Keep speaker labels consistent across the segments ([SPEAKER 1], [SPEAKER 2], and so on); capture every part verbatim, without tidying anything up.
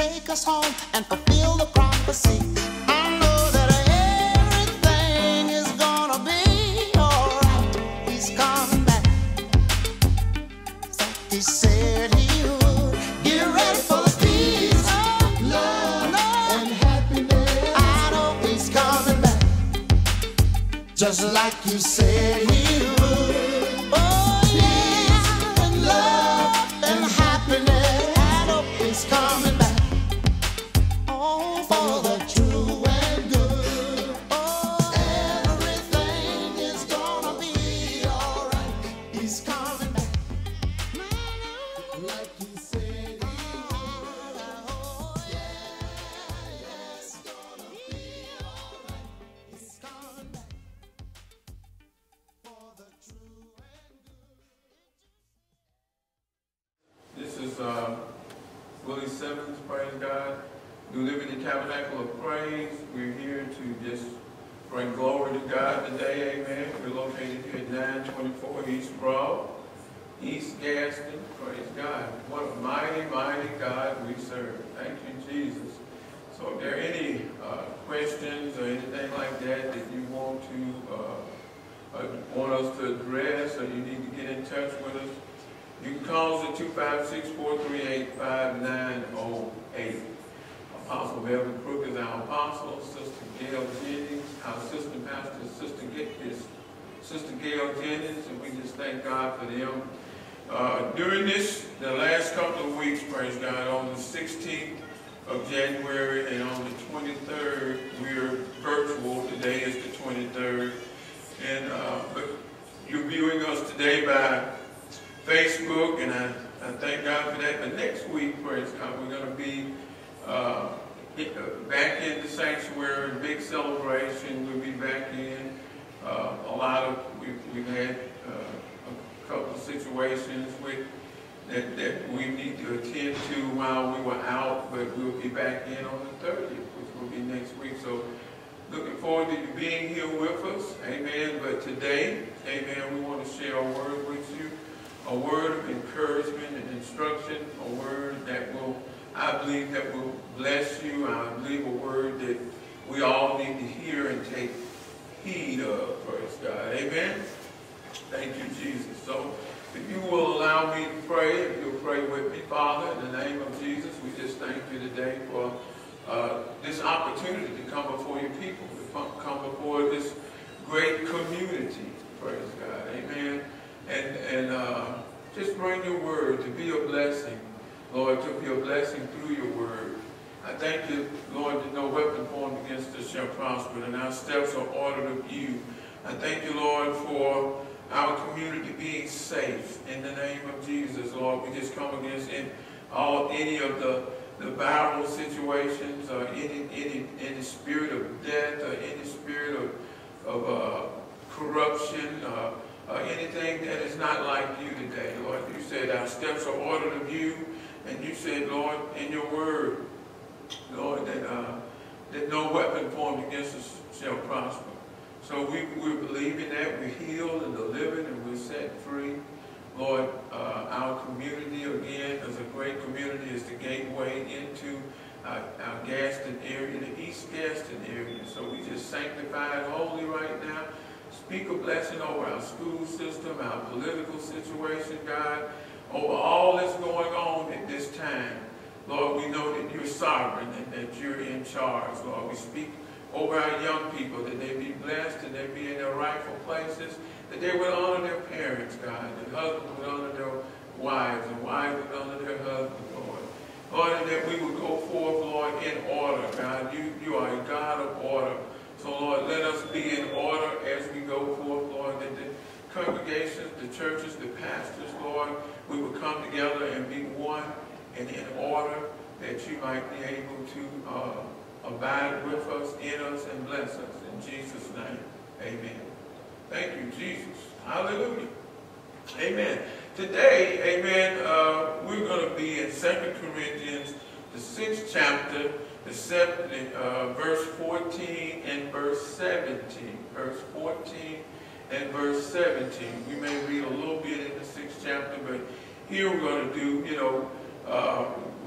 [SPEAKER 1] take us home and fulfill the prophecy. I know that everything is gonna be alright. He's coming back. He said he would. Get ready for the peace, love, and happiness. I know he's coming back, just like you said he would. Oh yeah, and love and happiness. I know he's coming back. Oh, for the true and good. Oh, everything is gonna be alright. He's coming back, like he said he would. Oh yeah, yeah, it's gonna be alright. He's coming back for the true and good.
[SPEAKER 2] This is uh, Willie Simmons, praise God. New Liberty Tabernacle of Praise. We're here to just bring glory to God today, amen. We're located here at nine twenty-four East Broad, East Gaston, praise God. What a mighty, mighty God we serve. Thank you, Jesus. So if there are any uh, questions or anything like that that you want to uh, uh, want us to address, or you need to get in touch with us, you can call us at two five six, four three eight, five nine zero eight. Apostle Melvin Crook is our apostle. Sister Gail Jennings, our assistant pastor, Sister, is Sister Gail Jennings, and we just thank God for them. Uh, during this, the last couple of weeks, praise God, on the sixteenth of January and on the twenty-third, we're virtual. Today is the twenty-third. And uh, but you're viewing us today by Facebook, and I, I thank God for that. But next week, praise God, we're going to be uh, back in the sanctuary, big celebration. We'll be back in. Uh, a lot of, we've, we've had uh, a couple of situations with that, that we need to attend to while we were out, but we'll be back in on the thirtieth, which will be next week. So looking forward to you being here with us, amen. But today, amen, we want to share a word with you, a word of encouragement and instruction, a word that will, I believe, that will bless you. I believe a word that we all need to hear and take heed of, praise God, amen. Thank you, Jesus. So if you will allow me to pray, if you'll pray with me, Father, in the name of Jesus, we just thank you today for uh, this opportunity to come before your people, to come before this great community, praise God, amen. And, and uh, just bring your word to be a blessing, Lord, to be a blessing through your word. I thank you, Lord, that no weapon formed against us shall prosper, and our steps are ordered of you. I thank you, Lord, for our community being safe in the name of Jesus, Lord. We just come against in all any of the, the viral situations, or any, any, any spirit of death, or any spirit of, of uh, corruption, uh, Uh, anything that is not like you today, Lord. You said our steps are ordered of you, and you said, Lord, in your word, Lord, that uh, that no weapon formed against us shall prosper. So we, we're believing that. We're healed and delivered, and we're set free. Lord, uh, our community, again, is a great community, is the gateway into our, our Gaston area, the East Gaston area. So we just sanctify it holy right now. Speak a blessing over our school system, our political situation, God, over all that's going on at this time. Lord, we know that you're sovereign and that you're in charge. Lord, we speak over our young people, that they be blessed and they be in their rightful places, that they will honor their parents, God, that husbands would honor their wives, and wives would honor their husbands, Lord. Lord, and that we would go forth, Lord, in order, God. You, you are a God of order. So, Lord, let us be in order as we go forth, Lord, that the congregations, the churches, the pastors, Lord, we will come together and be one and in order, that you might be able to uh, abide with us, in us, and bless us. In Jesus' name, amen. Thank you, Jesus. Hallelujah. Amen. Today, amen, uh, we're going to be in Second Corinthians, the sixth chapter, the seventh, uh, verse fourteen and verse seventeen. Verse fourteen and verse seventeen. We may read a little bit in the sixth chapter, but here we're going to do, you know, uh,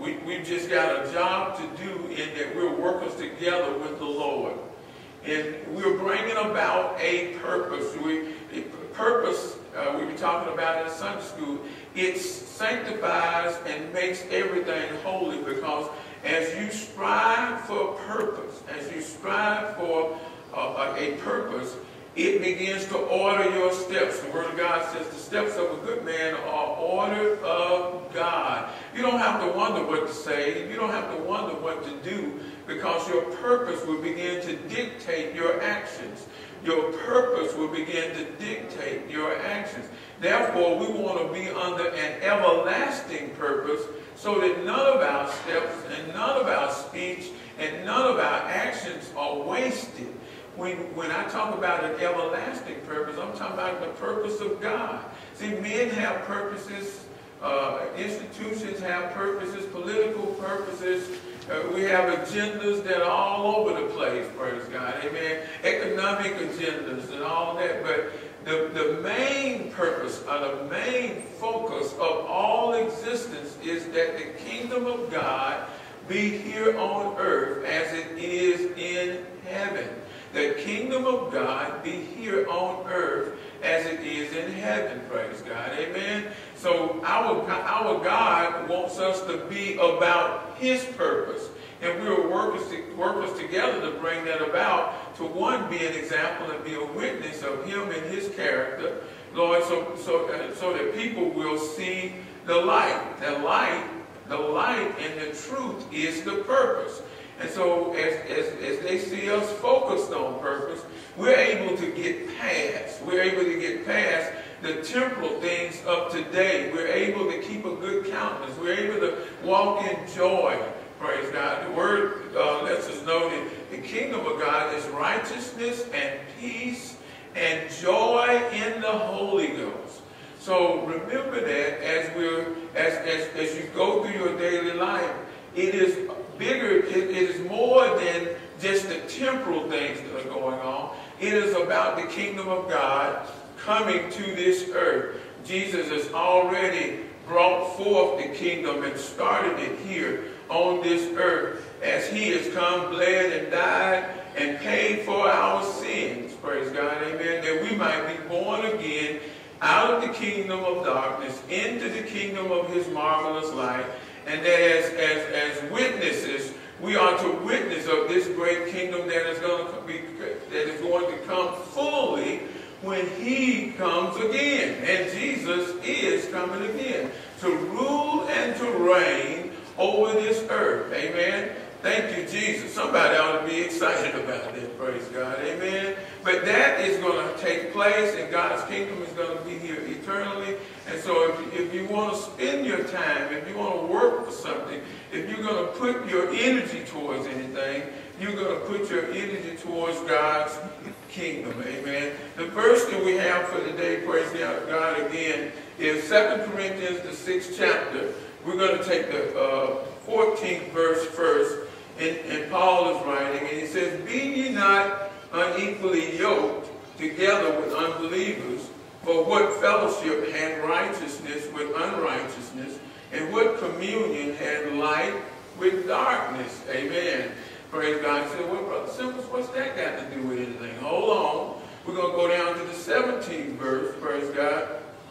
[SPEAKER 2] We, we've just got a job to do in that we're workers together with the Lord. And we're bringing about a purpose. We, a purpose, uh, we were talking about in Sunday school, it sanctifies and makes everything holy, because as you strive for a purpose, as you strive for uh, a purpose, it begins to order your steps. The Word of God says the steps of a good man are ordered of God. You don't have to wonder what to say. You don't have to wonder what to do, because your purpose will begin to dictate your actions. Your purpose will begin to dictate your actions. Therefore, we want to be under an everlasting purpose, so that none of our steps and none of our speech and none of our actions are wasted. When, when I talk about an everlasting purpose, I'm talking about the purpose of God. See, men have purposes, uh, institutions have purposes, political purposes. Uh, we have agendas that are all over the place, praise God, amen. Economic agendas and all that, but the, the main purpose, or the main focus of all existence is that the kingdom of God be here on earth as it is in heaven. The kingdom of God be here on earth as it is in heaven, praise God, amen. So our, our God wants us to be about his purpose. And we are workers, to, workers together to bring that about, to one, be an example and be a witness of him and his character, Lord, so, so, uh, so that people will see the light. The light, the light and the truth is the purpose. And so as, as, as they see us focused on purpose, we're able to get past. We're able to get past the temporal things of today. We're able to keep a good countenance. We're able to walk in joy. Praise God. The word uh, lets us know that the kingdom of God is righteousness and peace and joy in the Holy Ghost. So remember that as we're as as, as you go through your daily life, it is bigger, it, it is more than just the temporal things that are going on. It is about the kingdom of God coming to this earth. Jesus has already brought forth the kingdom and started it here on this earth, as he has come, bled and died and paid for our sins, praise God, amen, that we might be born again out of the kingdom of darkness into the kingdom of his marvelous light. And that as, as, as witnesses, we are to witness of this great kingdom that is going to be, that is going to come fully when he comes again. And Jesus is coming again to rule and to reign over this earth. Amen. Thank you, Jesus. Somebody ought to be excited about that, praise God. Amen. But that is going to take place, and God's kingdom is going to be here eternally. And so if, if you want to spend your time, if you want to work for something, if you're going to put your energy towards anything, you're going to put your energy towards God's kingdom. Amen. The verse that we have for today, praise God again, is Second Corinthians, the sixth chapter. We're going to take the uh, fourteenth verse first. And, and Paul is writing, and he says, "Be ye not unequally yoked together with unbelievers, for what fellowship had righteousness with unrighteousness, and what communion had light with darkness?" Amen. Praise God. He said, "Well, Brother Simmons, what's that got to do with anything?" Hold on. We're going to go down to the seventeenth verse. Praise God.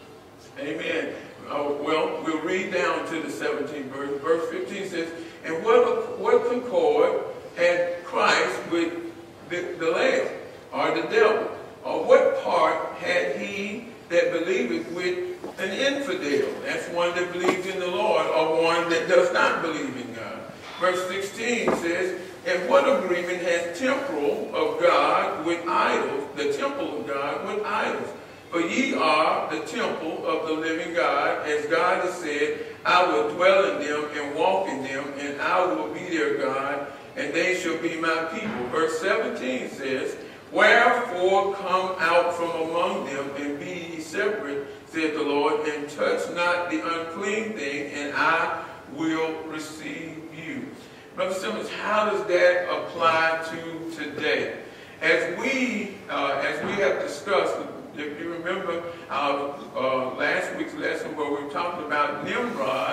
[SPEAKER 2] Amen. Uh, well, we'll read down to the seventeenth verse. Verse fifteen says, "And what, what concord had Christ with the, the Lamb, or the devil? Or what part had he that believeth with an infidel?" That's one that believes in the Lord, or one that does not believe in God. Verse sixteen says, "And what agreement has temporal of God with idols, the temple of God with idols? For ye are the temple of the living God, as God has said, I will dwell in them and walk in them, and I will be their God, and they shall be my people." Verse seventeen says, "Wherefore come out from among them, and be ye separate, saith the Lord, and touch not the unclean thing, and I will receive you." Brother Simmons, how does that apply to today? As we, uh, as we have discussed, if you remember uh, uh, last week's lesson where we were talking about Nimrod,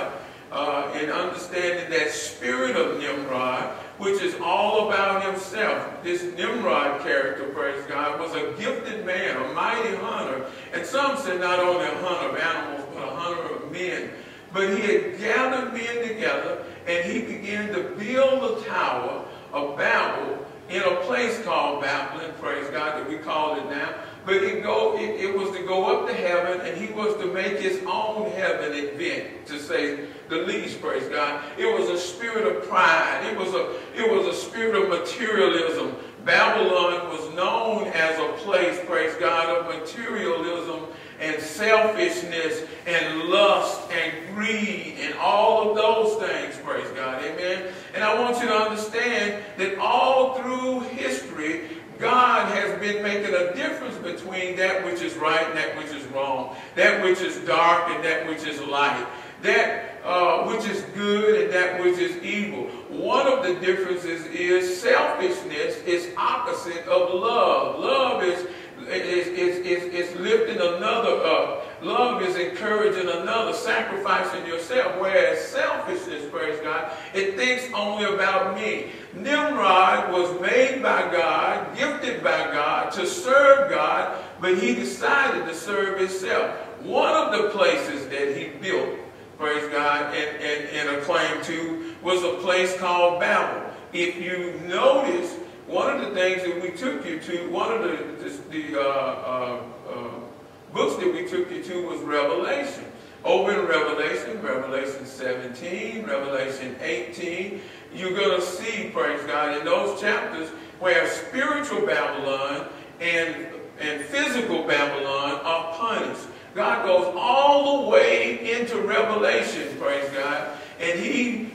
[SPEAKER 2] uh, in understanding that spirit of Nimrod, which is all about himself. This Nimrod character, praise God, was a gifted man, a mighty hunter. And some said not only a hunter of animals, but a hunter of men. But he had gathered men together, and he began to build a tower of Babel in a place called Babylon, praise God, that we call it now. But it, go, it, it was to go up to heaven, and he was to make his own heaven event, to say the least, praise God. It was a spirit of pride. It was a, it was a spirit of materialism. Babylon was known as a place, praise God, of materialism and selfishness and lust and greed and all of those things, praise God, amen. And I want you to understand that all through history, God has been making a difference between that which is right and that which is wrong, that which is dark and that which is light, that uh, which is good and that which is evil. One of the differences is selfishness is opposite of love. Love is Is, is, is, is lifting another up. Love is encouraging another, sacrificing yourself. Whereas selfishness, praise God, it thinks only about me. Nimrod was made by God, gifted by God to serve God, but he decided to serve himself. One of the places that he built, praise God, and, and, and acclaimed to was a place called Babel. If you notice, one of the things that we took you to, one of the, the, the uh, uh, uh, books that we took you to was Revelation. Over in Revelation, Revelation seventeen, Revelation eighteen, you're going to see, praise God, in those chapters where spiritual Babylon and, and physical Babylon are punished. God goes all the way into Revelation, praise God, and he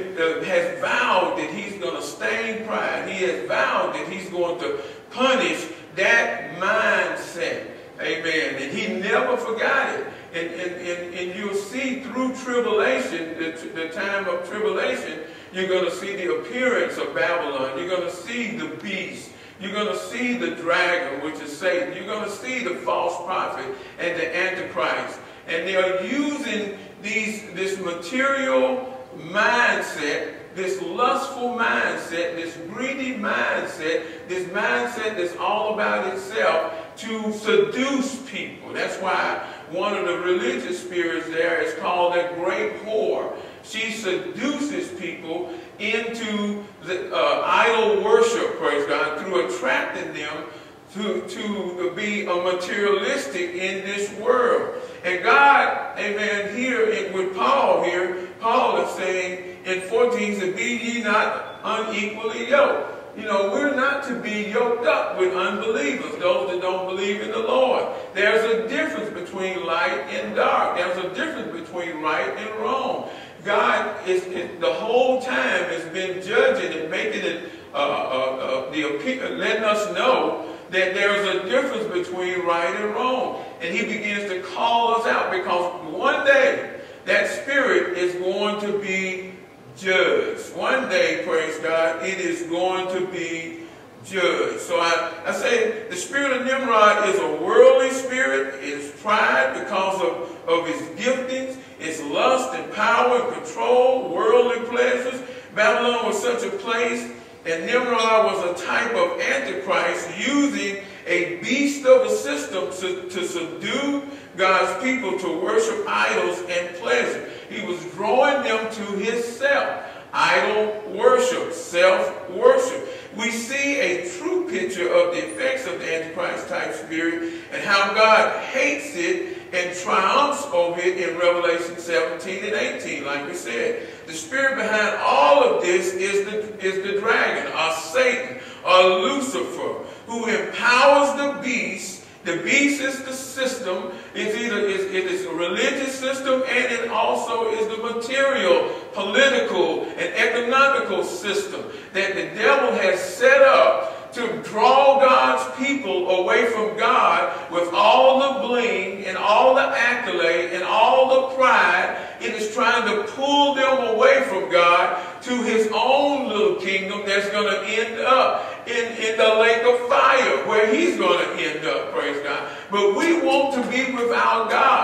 [SPEAKER 2] has vowed that he's going to stain pride. He has vowed that he's going to punish that mindset. Amen. And he never forgot it. And, and, and, and you'll see through tribulation, the, the time of tribulation, you're going to see the appearance of Babylon. You're going to see the beast. You're going to see the dragon, which is Satan. You're going to see the false prophet and the Antichrist. And they're using these, this material mindset, this lustful mindset, this greedy mindset, this mindset that's all about itself to seduce people. That's why one of the religious spirits there is called a great whore. She seduces people into the uh, idol worship, praise God, through attracting them to, to be a materialistic in this world. And God, amen, here in, with Paul here, Paul is saying in fourteen, he said, be ye not unequally yoked. You know, we're not to be yoked up with unbelievers, those that don't believe in the Lord. There's a difference between light and dark. There's a difference between right and wrong. God is, is the whole time has been judging and making it, uh, uh, uh, the letting us know that there's a difference between right and wrong. And he begins to call us out because one day that spirit is going to be judged. One day, praise God, it is going to be judged. So I, I say the spirit of Nimrod is a worldly spirit. It's pride because of, of his giftings. It's lust and power and control, worldly pleasures. Babylon was such a place. And Nimrod was a type of Antichrist using a beast of a system to, to subdue God's people to worship idols and pleasure. He was drawing them to himself. Idol worship, self-worship. We see a true picture of the effects of the Antichrist type spirit and how God hates it and triumphs over it in Revelation seventeen and eighteen, like we said. The spirit behind all of this is the, is the dragon, or Satan, or Lucifer, who empowers the beast. The beast is the system. It's either it's, it is a religious system, and it also is the material, political, and economical system that the devil has set up to draw God's people away from God with all the bling and all the accolade and all the pride. It is trying to pull them away from God to his own little kingdom that's going to end up in, in the lake of fire where he's going to end up, praise God. But we want to be with our God.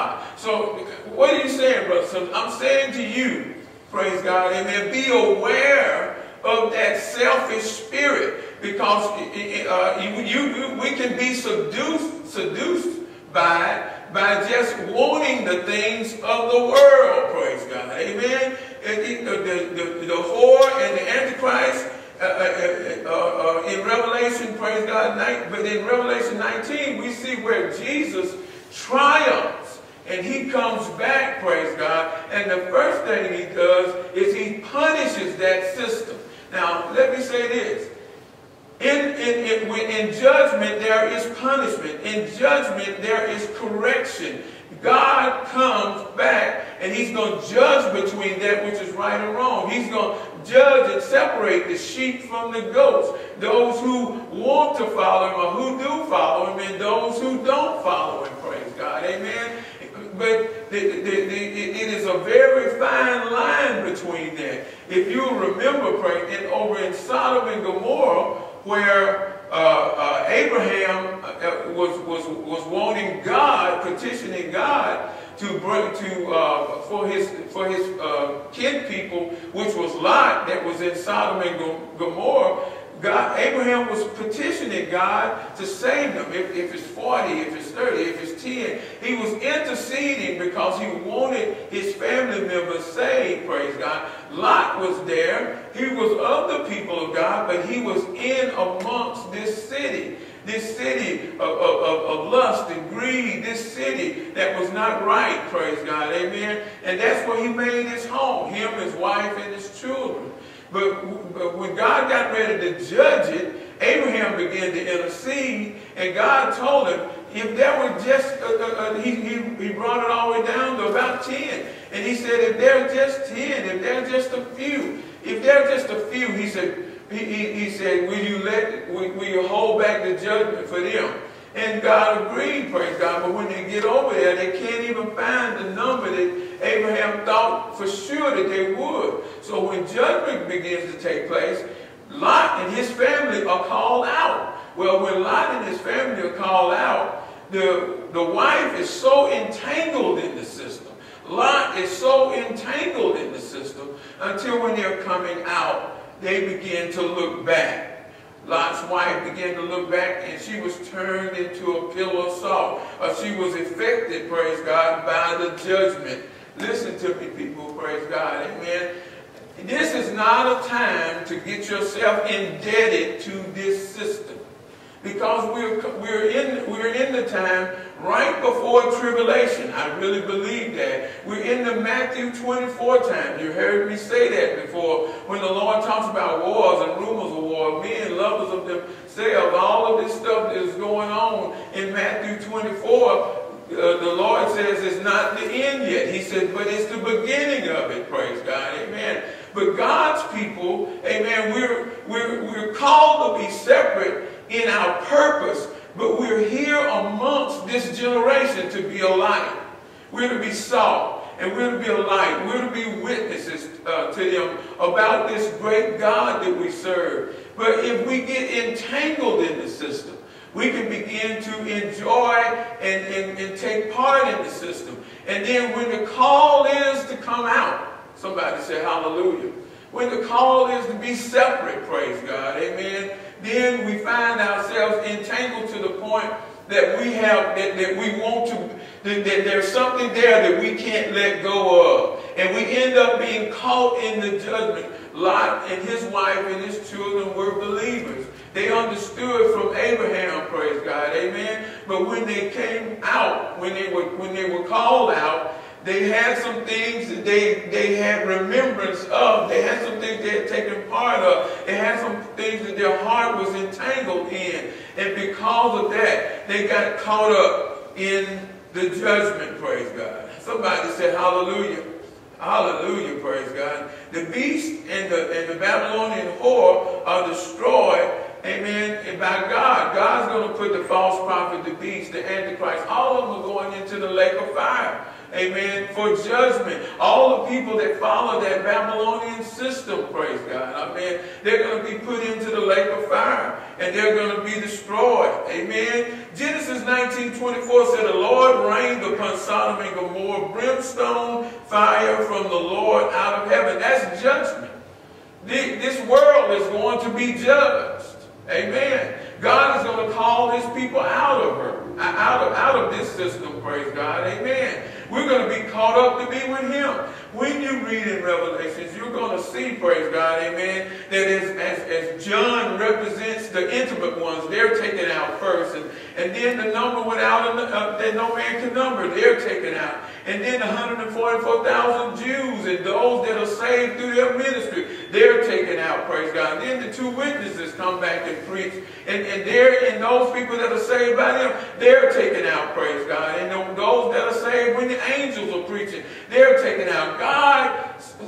[SPEAKER 2] So what are you saying, brother? So I'm saying to you, praise God, amen, be aware of that selfish spirit, because uh, you, you, we can be seduced, seduced by, by just wanting the things of the world, praise God, amen. And the, the, the, the whore and the Antichrist, uh, uh, uh, uh, in Revelation, praise God, but in Revelation nineteen, we see where Jesus triumphs. And he comes back, praise God, and the first thing he does is he punishes that system. Now, let me say this. In, in, in, in judgment, there is punishment. In judgment, there is correction. God comes back, and he's going to judge between that which is right and wrong. He's going to judge and separate the sheep from the goats, those who want to follow him or who do follow him, and those who don't follow him, praise God. Amen. But the, the, the, it is a very fine line between that. If you remember, pray, in, over in Sodom and Gomorrah, where uh, uh, Abraham uh, was, was, was wanting God, petitioning God to bring to uh, for his for his uh, kin people, which was Lot, that was in Sodom and Gomorrah. God, Abraham was petitioning God to save them. If, if it's forty, if it's thirty, if it's ten. He was interceding because he wanted his family members saved, praise God. Lot was there. He was of the people of God, but he was in amongst this city. This city of, of, of lust and greed, this city that was not right, praise God, amen. And that's where he made his home, him, his wife, and his children. But, but when God got ready to judge it, Abraham began to intercede, and God told him, if there were just, uh, uh, uh, he, he, he brought it all the way down to about ten. And he said, if there are just ten, if there are just a few, if there are just a few, he said, he, he, he said, will you let, will, will you hold back the judgment for them? And God agreed, praise God. But when they get over there, they can't even find the number that Abraham thought for sure that they would. So when judgment begins to take place, Lot and his family are called out. Well, when Lot and his family are called out, the, the wife is so entangled in the system. Lot is so entangled in the system until when they're coming out, they begin to look back. Lot's wife began to look back, and she was turned into a pillar of salt. Or she was affected, praise God, by the judgment. Listen to me, people, praise God, amen. This is not a time to get yourself indebted to this system. Because we're, we're, in, we're in the time right before tribulation. I really believe that. We're in the Matthew twenty-four time. You heard me say that before. When the Lord talks about wars and rumors of war, men, lovers of themselves, all of this stuff that is going on in Matthew twenty-four, Uh, the Lord says it's not the end yet. He said, but it's the beginning of it, praise God, amen. But God's people, amen, we're, we're, we're called to be separate in our purpose, but we're here amongst this generation to be a light. We're to be salt, and we're to be a light. We're to be witnesses uh, to them about this great God that we serve. But if we get entangled in the system, we can begin to enjoy and, and, and take part in the system. And then when the call is to come out, somebody say hallelujah. When the call is to be separate, praise God, amen, then we find ourselves entangled to the point that we have, that, that we want to, that, that there's something there that we can't let go of. And we end up being caught in the judgment. Lot and his wife and his children were believers. They understood from Abraham, praise God, amen. But when they came out, when they were when they were called out, they had some things that they they had remembrance of. They had some things they had taken part of. They had some things that their heart was entangled in, and because of that, they got caught up in the judgment. Praise God. Somebody said, "Hallelujah." Hallelujah, praise God. The beast and the, and the Babylonian whore are destroyed, amen, by God. God's going to put the false prophet, the beast, the Antichrist, all of them are going into the lake of fire, amen, for judgment. All the people that follow that Babylonian system, praise God, amen, they're going to be put into the lake of fire, and they're going to be destroyed, amen. Genesis nineteen twenty-four said, the Lord rained upon of Sodom and Gomorrah, brimstone fire from the Lord out of heaven. That's judgment. This world is going to be judged. Amen. God is going to call his people out of her, out of, out of this system, praise God. Amen. We're going to be caught up to be with him. When you read in Revelations, you're going to see, praise God, amen, that as, as, as John represents the intimate ones, they're taken out first. And, and then the number without uh, that no man can number, they're taken out. And then the one hundred forty-four thousand Jews and those that are saved through their ministry, they're taken out, praise God. And then the two witnesses come back and preach. And, and they're, and those people that are saved by them, they're taken out, praise God. And those that are saved when the angels are preaching, they're taken out. God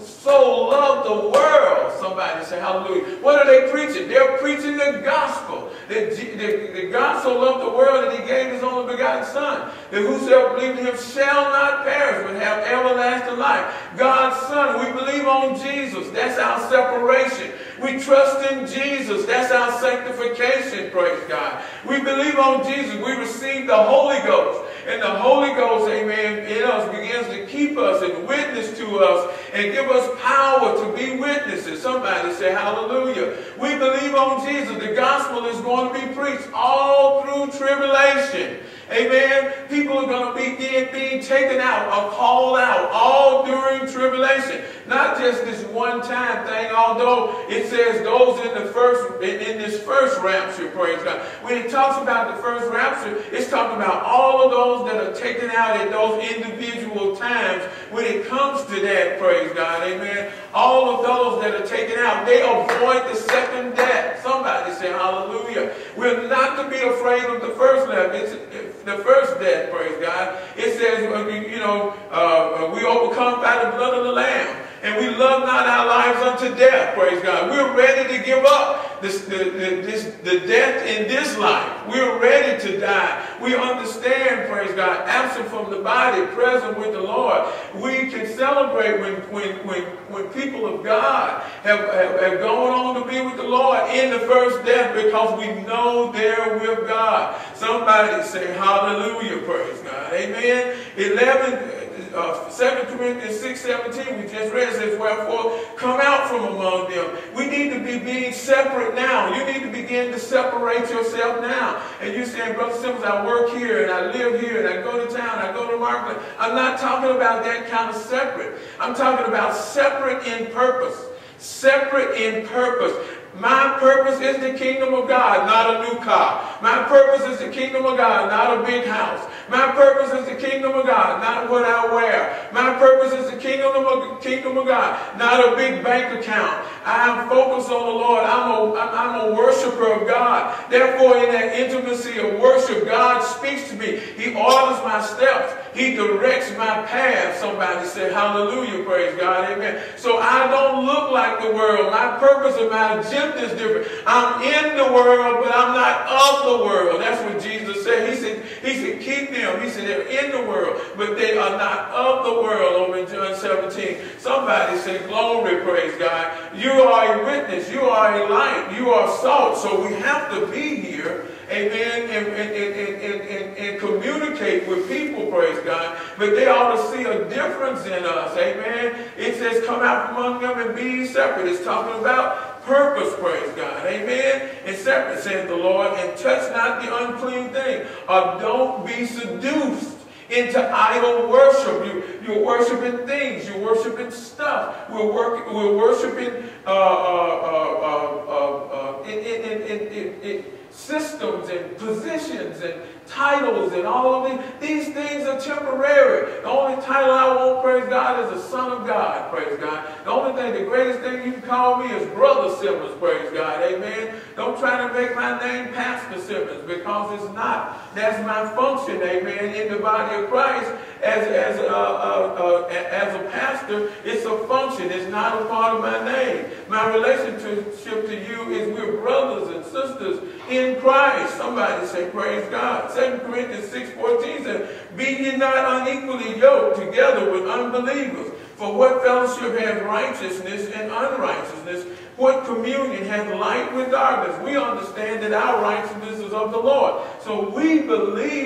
[SPEAKER 2] so loved the world. Somebody say hallelujah. What are they preaching? They're preaching the gospel. That, that, that God so loved the world that he gave his only begotten son, that whosoever believes in him shall not perish but have everlasting life. God's son. We believe on Jesus. That's our separation. We trust in Jesus. That's our sanctification, praise God. We believe on Jesus. We receive the Holy Ghost. And the Holy Ghost, amen, in us begins to keep us and witness to us and give us power to be witnesses. Somebody say hallelujah. We believe on Jesus. The gospel is going to be preached all through tribulation. Amen. People are going to be being, being taken out or called out all during tribulation. Not just this one time thing, although it says those in the first, in, in this first rapture, praise God. When it talks about the first rapture, it's talking about all of those that are taken out at those individual times. When it comes to that, praise God, amen, all of those that are taken out, they avoid the second death. Somebody say hallelujah. We're not to be afraid of the first death. It's, it's the first death, praise God. It says, you know, uh, we overcome by the blood of the Lamb. And we love not our lives unto death, praise God. We're ready to give up this, the, the, this, the death in this life. We're ready to die. We understand, praise God, absent from the body, present with the Lord. We can celebrate when, when, when, when people of God have, have, have gone on to be with the Lord in the first death because we know they're with God. Somebody say hallelujah, praise God. Amen. eleven. Uh, Second Corinthians six seventeen, we just read, says, wherefore come out from among them. We need to be being separate now. You need to begin to separate yourself now. And you're saying, Brother Simmons, I work here and I live here and I go to town, I go to market. I'm not talking about that kind of separate. I'm talking about separate in purpose. Separate in purpose. My purpose is the kingdom of God, not a new car. My purpose is the kingdom of God, not a big house. My purpose is the kingdom of God, not what I wear. My purpose is the kingdom of, kingdom of God, not a big bank account. I am focused on the Lord. I'm a, I'm a worshiper of God. Therefore, in that intimacy of worship, God speaks to me. He orders my steps. He directs my path. Somebody say hallelujah, praise God, amen. So I don't look like the world. My purpose and my agenda is different. I'm in the world, but I'm not of the world. That's what Jesus said. He said, he said, keep them. He said, they're in the world, but they are not of the world, over in John seventeen. Somebody say, glory, praise God. You are a witness. You are a light. You are salt. So we have to be here, amen, and, and, and, and, and, and communicate with people, praise God. But they ought to see a difference in us, amen. It says, come out from among them and be separate. It's talking about purpose, praise God, amen. And separate, says the Lord, and touch not the unclean thing, or don't be seduced into idol worship. You, you're worshiping things. You're worshiping stuff. We're, work, we're worshiping uh, uh, uh, uh, uh, in, in, in, in, in systems and positions and titles and all of these. These things are temporary. The only title I want, praise God, is the Son of God, praise God. The only thing, the greatest thing you can call me is Brother Simmons, praise God, amen. Don't try to make my name Pastor Simmons, because it's not. That's my function, amen, in the body of Christ. As, as, uh, uh, uh, as a pastor, it's a function. It's not a part of my name. My relationship to you is we're brothers and sisters in Christ. Somebody say, praise God. Second Corinthians six fourteen says, be ye not unequally yoked together with unbelievers. For what fellowship has righteousness and unrighteousness? What communion has light with darkness? We understand that our righteousness is of the Lord. So we believe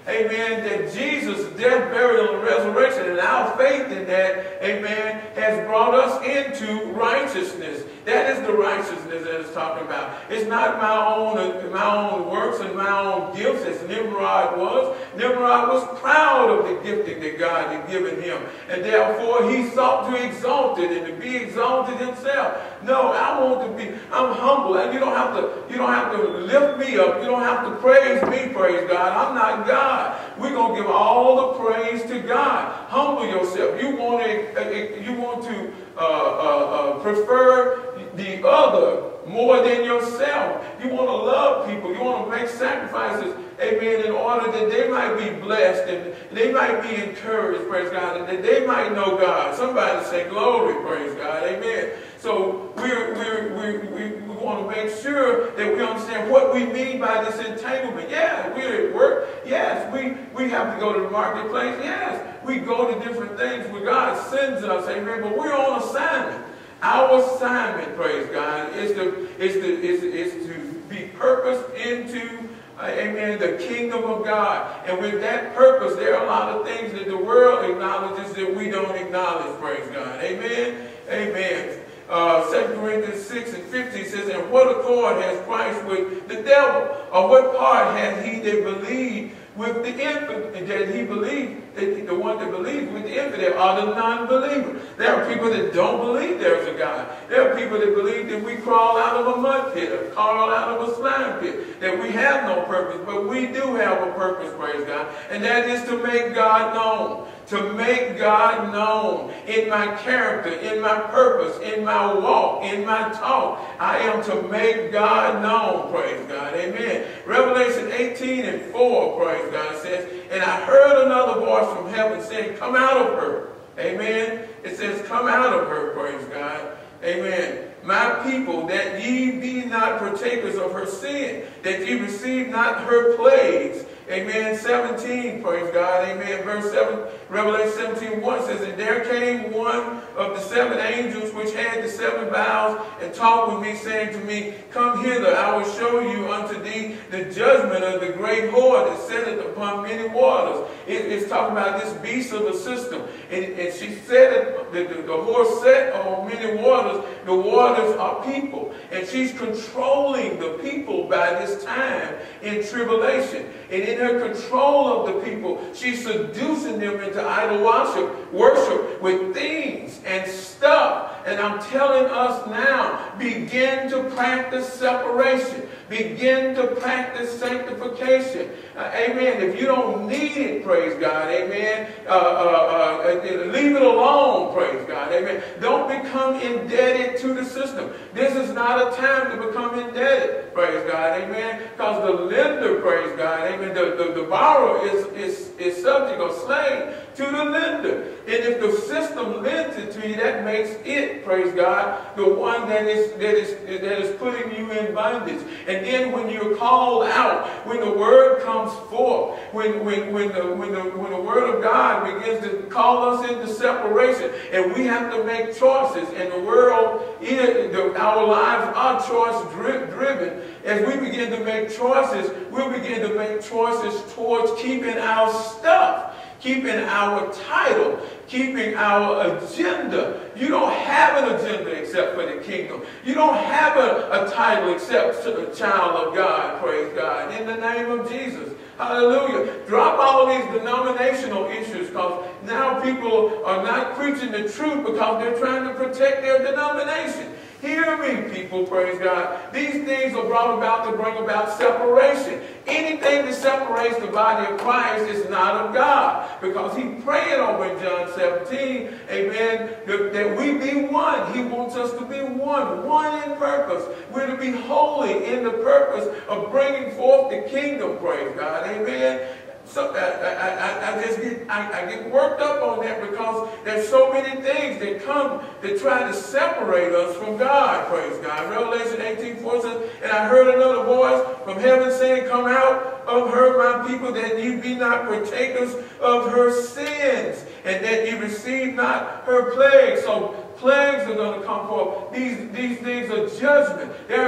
[SPEAKER 2] amen, that Jesus' death, burial, and resurrection, and our faith in that, amen, has brought us into righteousness. That is the righteousness that it's talking about. It's not my own, my own works and my own gifts as Nimrod was. Nimrod was proud of the gifting that God had given him. And therefore he sought to exalt it and to be exalted himself. No, I want to be, I'm humble. And you don't have to, you don't have to lift me up. You don't have to praise me, praise God. I'm not God. We're going to give all the praise to God. Humble yourself. You want to, you want to uh, uh, uh, prefer the other more than yourself. You want to love people. You want to make sacrifices, amen, in order that they might be blessed and they might be encouraged, praise God, and that they might know God. Somebody say glory, praise God, amen. So we're, we're, we're, we we want to make sure that we understand what we mean by this entanglement. Yeah, we're at work. Yes, we, we have to go to the marketplace. Yes, we go to different things where God sends us, amen, but we're on assignment. Our assignment, praise God, is to, is to, is, is to be purposed into, uh, amen, the kingdom of God. And with that purpose, there are a lot of things that the world acknowledges that we don't acknowledge, praise God. Amen? Amen. Uh, Second Corinthians six and fifteen says, and what accord has Christ with the devil? Or what part has he that believed with the infidel, that he believed, that the one that believes with the infidel, or the non-believer? There are people that don't believe there's a God. There are people that believe that we crawl out of a mud pit, or crawl out of a slime pit, that we have no purpose, but we do have a purpose, praise God, and that is to make God known. To make God known in my character, in my purpose, in my walk, in my talk. I am to make God known, praise God. Amen. Revelation eighteen and four, praise God, says, and I heard another voice from heaven saying, come out of her. Amen. It says, come out of her, praise God. Amen. My people, that ye be not partakers of her sin, that ye receive not her plagues. Amen. seventeen, praise God. Amen. Verse seven, Revelation seventeen, one says, and there came one of the seven angels which had the seven vials, and talked with me, saying to me, come hither, I will show you unto thee the judgment of the great whore that sitteth upon many waters. It, it's talking about this beast of the system. And, and she said it, the, the, the whore sat on many waters. The waters are people. And she's controlling the people by this time in tribulation. And in her control of the people, she's seducing them into idol worship, worship with things and stuff. And I'm telling us now, begin to practice separation. Begin to practice sanctification. Uh, amen. If you don't need it, praise God. Amen. Uh, uh, uh, leave it alone, praise God. Amen. Don't become indebted to the system. This is not a time to become indebted, praise God. Amen. Because the lender, praise God. Amen. The, the, the borrower is, is, is subject or slave to the lender. And if the system lends it to you, that makes it, praise God, the one that is, that is, that is putting you in bondage. And then when you're called out, when the word comes forth, when, when, when, the, when, the, when the word of God begins to call us into separation, and we have to make choices, and the world, is, the, our lives are choice dri driven. As we begin to make choices, we'll begin to make choices towards keeping our stuff, keeping our title, keeping our agenda. You don't have an agenda except for the kingdom. You don't have a, a title except to the child of God, praise God, in the name of Jesus. Hallelujah. Drop all these denominational issues, because now people are not preaching the truth because they're trying to protect their denomination. Hear me, people, praise God. These things are brought about to bring about separation. Anything that separates the body of Christ is not of God. Because he prayed over in John seventeen, amen, that, that we be one. He wants us to be one. One in purpose. We're to be holy in the purpose of bringing forth the kingdom, praise God. Amen. So I, I, I, I just get I, I get worked up on that, because there's so many things that come that try to separate us from God, praise God. Revelation eighteen four says, and I heard another voice from heaven saying, come out of her, my people, that you be not partakers of her sins, and that you receive not her plagues. So plagues are going to come forth. These, these things are judgment. There is a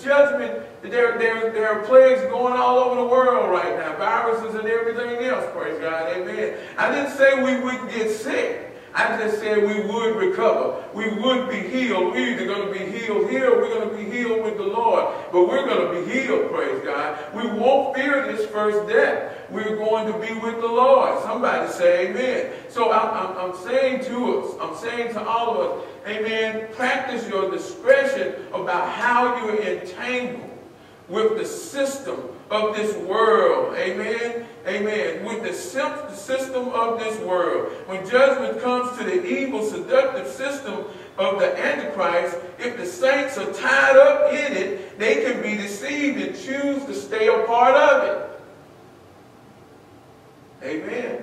[SPEAKER 2] judgment. There, there, there are plagues going all over the world right now, viruses and everything else, praise God, amen. I didn't say we wouldn't get sick. I just said we would recover. We would be healed. We're either going to be healed here or we're going to be healed with the Lord. But we're going to be healed, praise God. We won't fear this first death. We're going to be with the Lord. Somebody say amen. So I'm, I'm, I'm saying to us, I'm saying to all of us, amen, practice your discretion about how you're entangled with the system of this world. Amen. Amen. With the system of this world. When judgment comes to the evil, seductive system of the Antichrist, if the saints are tied up in it, they can be deceived and choose to stay a part of it. Amen.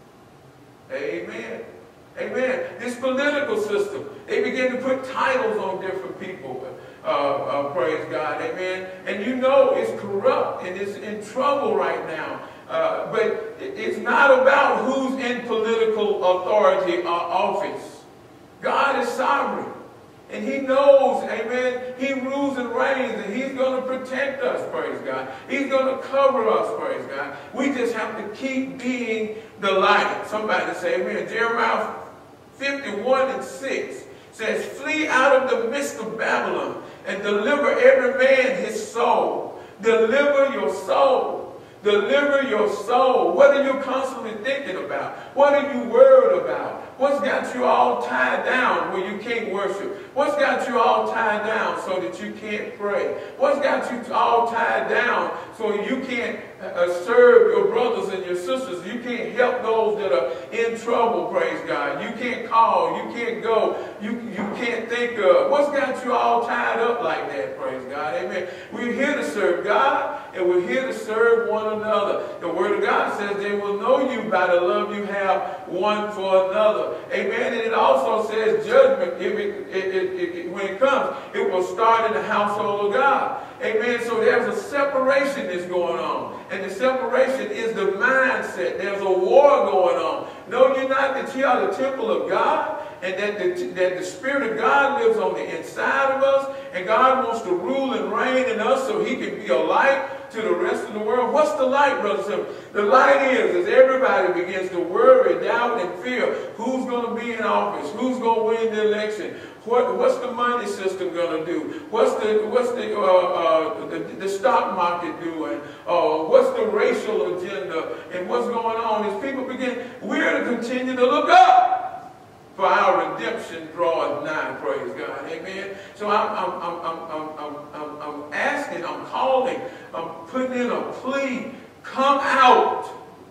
[SPEAKER 2] Amen. Amen. This political system, they begin to put titles on different people. Uh, uh, praise God. Amen. And you know it's corrupt and it's in trouble right now. Uh, but it's not about who's in political authority or office. God is sovereign. And he knows, amen, he rules and reigns, and he's going to protect us, praise God. He's going to cover us, praise God. We just have to keep being the light. Somebody say amen. Jeremiah fifty-one and six says, flee out of the midst of Babylon and deliver every man his soul. Deliver your soul. Deliver your soul. What are you constantly thinking about? What are you worried about? What's got you all tied down where you can't worship? What's got you all tied down so that you can't pray? What's got you all tied down so you can't uh, serve your brothers and your sisters? You can't help those that are in trouble, praise God. You can't call. You can't go. You, you can't think of. What's got you all tied up like that, praise God? Amen. We're here to serve God, and we're here to serve one another. The Word of God says they will know you by the love you have one for another. Amen. And it also says judgment, if it, it, it, it, when it comes, it will start in the household of God. Amen. So there's a separation that's going on. And the separation is the mindset. There's a war going on. Know you not that you are the temple of God, and that the, that the Spirit of God lives on the inside of us, and God wants to rule and reign in us so he can be a light to the rest of the world. What's the light, brothers and sisters? The light is, as everybody begins to worry, doubt, and fear, who's going to be in office? Who's going to win the election? What, what's the money system going to do? What's the what's the, uh, uh, the the stock market doing? Uh, what's the racial agenda? And what's going on? As people begin, we're to continue to look up, for our redemption draweth nigh. Praise God. Amen. So I'm I'm I'm I'm I'm I'm, I'm asking, I'm calling, I'm putting in a plea. Come out.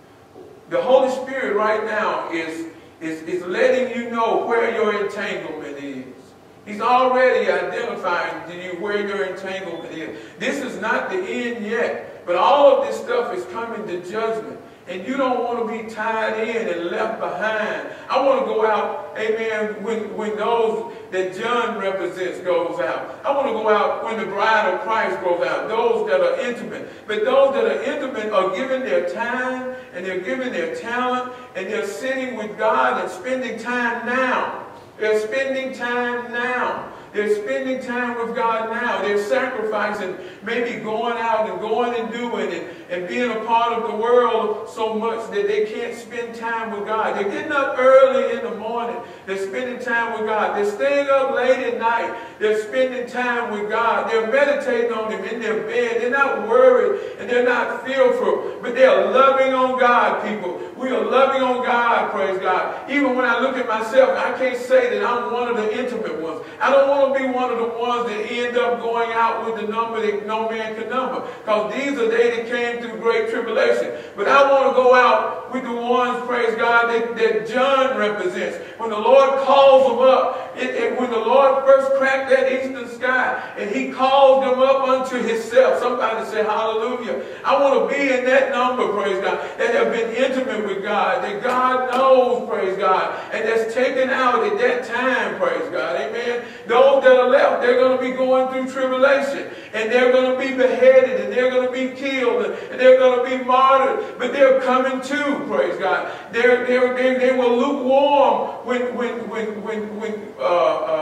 [SPEAKER 2] The Holy Spirit right now is is is letting you know where your entanglement is. He's already identifying to you where your entanglement is. This is not the end yet, but all of this stuff is coming to judgment. And you don't want to be tied in and left behind. I want to go out, amen, when, when those that John represents goes out. I want to go out when the bride of Christ goes out, those that are intimate. But those that are intimate are giving their time and they're giving their talent and they're sitting with God and spending time now. They're spending time now. They're spending time with God now. They're sacrificing, maybe going out and going and doing it and being a part of the world so much that they can't spend time with God. They're getting up early in the morning. They're spending time with God. They're staying up late at night. They're spending time with God. They're meditating on Him in their bed. They're not worried and they're not fearful, but they're loving on God, people. We are loving on God, praise God. Even when I look at myself, I can't say that I'm one of the intimate ones. I don't want to be one of the ones that end up going out with the number that no man can number, because these are they that came through great tribulation. But I want to go out with the ones, praise God, that, that John represents. When the Lord calls them up, it, it, when the Lord first cracked that eastern sky and He called them up unto Himself. Somebody say hallelujah. I want to be in that number, praise God, that have been intimate with God, that God knows, praise God, and that's taken out at that time, praise God, amen. Those that are left, they're going to be going through tribulation, and they're going to be beheaded, and they're going to be killed, and they're going to be martyred, but they're coming to, praise God. They're, they're, they they were lukewarm when when when when when uh, uh,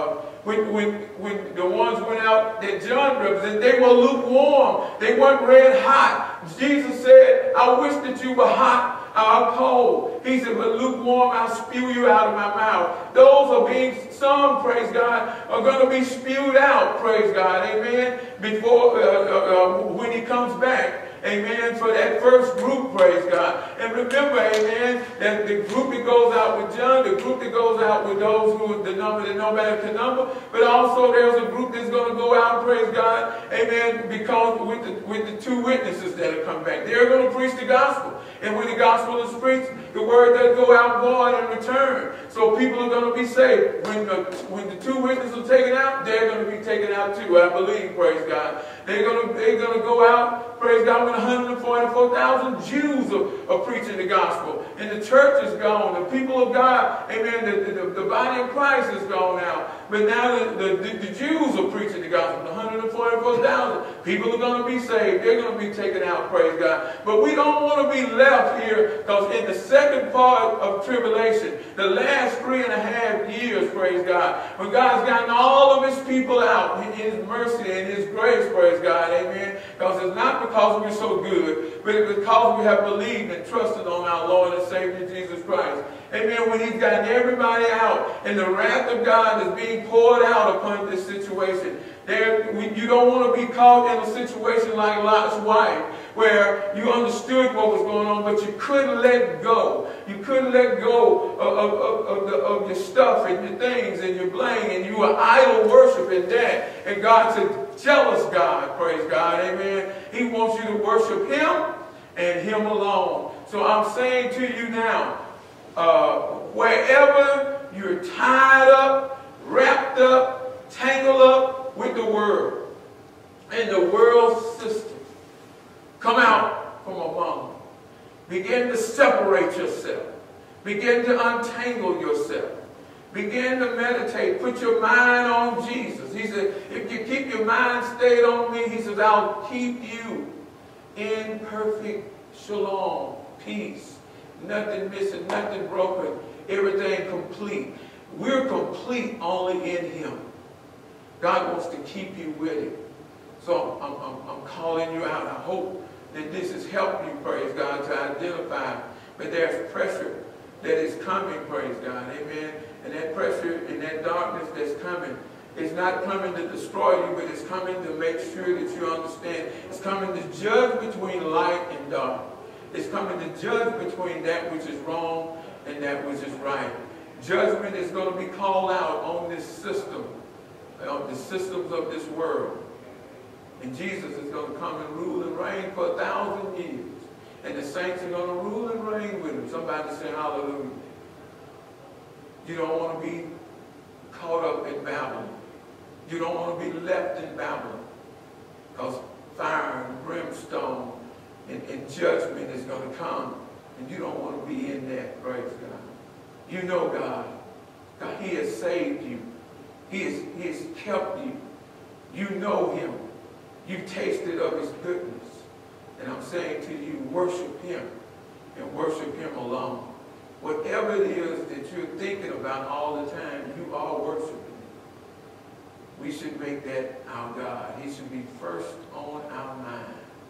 [SPEAKER 2] when, when, when the ones went out that John represented, they were lukewarm. They weren't red hot. Jesus said, I wish that you were hot or cold. He said, but lukewarm, I'll spew you out of my mouth. Those are being, some, praise God, are going to be spewed out, praise God, amen, before, uh, uh, uh, when he comes back. Amen, for that first group, praise God. And remember, amen, that the group that goes out with John, the group that goes out with those who the number that nobody can number, but also there's a group that's going to go out, praise God, amen, because with the, with the two witnesses that have come back. They're going to preach the gospel. And when the gospel is preached, the word doesn't go out void and return. So people are going to be saved. When the, when the two witnesses are taken out, they're going to be taken out too, I believe, praise God. They're going to, they're going to go out, praise God, when one hundred forty-four thousand Jews are, are preaching the gospel. And the church is gone. The people of God, amen, the, the, the body of Christ is gone now. But now the, the, the, the Jews are preaching the gospel. one hundred forty-four thousand people are going to be saved. They're going to be taken out, praise God. But we don't want to be left here, because in the second part of tribulation, the last three and a half years, praise God, when God's gotten all of his people out in his mercy and his grace, praise God, amen, because it's not because we're so good, but it's because we have believed and trusted on our Lord and Savior Jesus Christ. Amen. When he's gotten everybody out and the wrath of God is being poured out upon this situation. There, we, you don't want to be caught in a situation like Lot's wife, where you understood what was going on, but you couldn't let go. You couldn't let go of, of, of, of, the, of your stuff and your things and your bling, and you were idol worshiping that. And God said, jealous God, praise God, amen. He wants you to worship him and him alone. So I'm saying to you now, uh, wherever you're tied up, wrapped up, tangled up with the world and the world system, come out from among them. Begin to separate yourself. Begin to untangle yourself. Begin to meditate. Put your mind on Jesus. He said, if you keep your mind stayed on me, he says, I'll keep you in perfect shalom, peace. Nothing missing, nothing broken, everything complete. We're complete only in him. God wants to keep you with it. So I'm, I'm, I'm calling you out. I hope that this has helped you, praise God, to identify. But there's pressure that is coming, praise God, amen. And that pressure and that darkness that's coming, it's not coming to destroy you, but it's coming to make sure that you understand. It's coming to judge between light and dark. It's coming to judge between that which is wrong and that which is right. Judgment is going to be called out on this system, on the systems of this world. And Jesus is going to come and rule and reign for a thousand years. And the saints are going to rule and reign with him. Somebody say hallelujah. You don't want to be caught up in Babylon. You don't want to be left in Babylon. Because fire and brimstone and, and judgment is going to come. And you don't want to be in that, praise God. You know God. God, he has saved you. He has, he has kept you. You know him. You've tasted of his goodness. And I'm saying to you, worship him and worship him alone. Whatever it is that you're thinking about all the time, you are worshiping. We should make that our God. He should be first on our mind.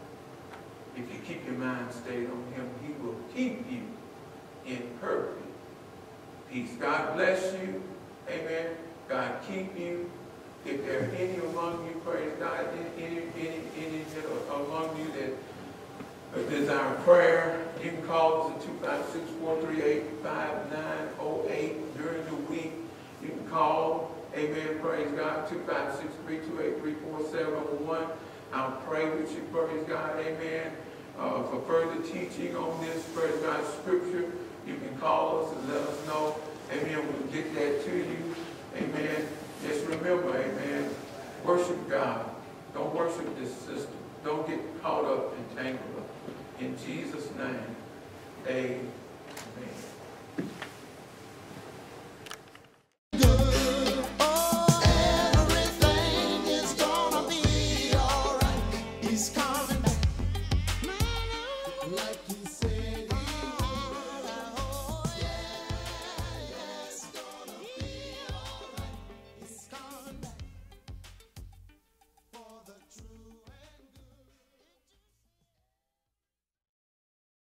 [SPEAKER 2] If you keep your mind stayed on him, he will keep you in perfect peace. God bless you. Amen. God keep you. If there are any among you, praise God, any, any, any among you that desire prayer, you can call us at two five six, four three eight, five nine zero eight during the week. You can call, amen, praise God, two five six, three two eight, three four seven one. I'll pray with you, praise God, amen. Uh, for further teaching on this, praise God, scripture, you can call us and let us know. Amen, we'll get that to you. Amen. Just remember, amen, worship God. Don't worship this system. Don't get caught up and tangled up. In Jesus' name, amen.